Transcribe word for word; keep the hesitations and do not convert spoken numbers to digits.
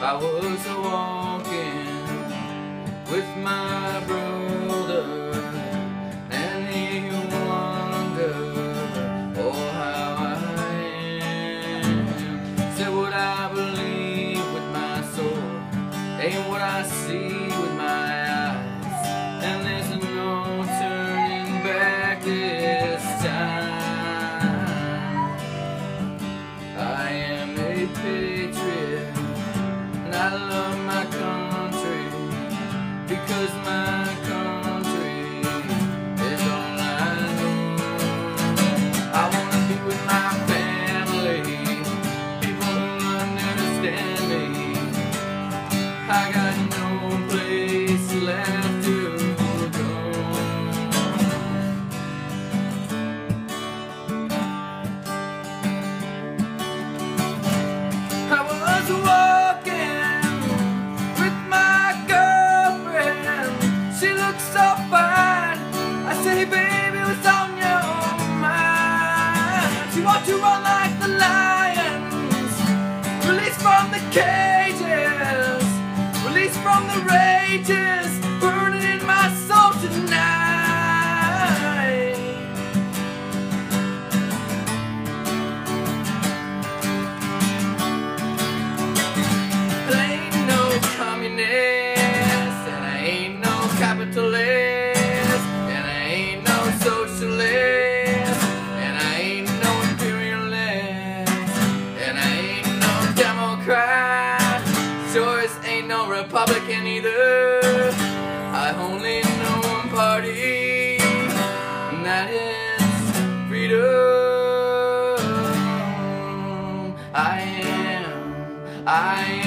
I was walking with my brother, and he wondered, oh, how I am. Said what I believe with my soul ain't what I see with my eyes, and there's no turning back this time. I am a patriot, and I love my country, because my country is all I know. I wanna be with my family, people who understand me. I got no place left to go. I was walking with my girlfriend, she looked so fine. I said, hey baby, what's on your mind? She wanted to run like the lions, released from the cages, released from the rages, burning in my soul tonight. I ain't no communist, and I ain't no capitalist, and I ain't no socialist, and I ain't no imperialist, and I ain't no Democrat. Sure as ain't no Republican either. I only know one party, and that is freedom. I am, I am